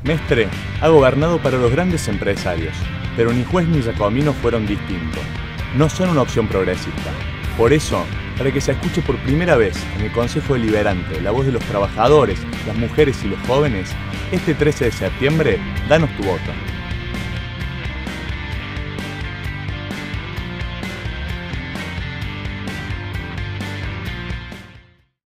Mestre ha gobernado para los grandes empresarios, pero ni Juez ni Giacomino fueron distintos. No son una opción progresista. Por eso, para que se escuche por primera vez en el Consejo Deliberante la voz de los trabajadores, las mujeres y los jóvenes, este 13 de septiembre, danos tu voto.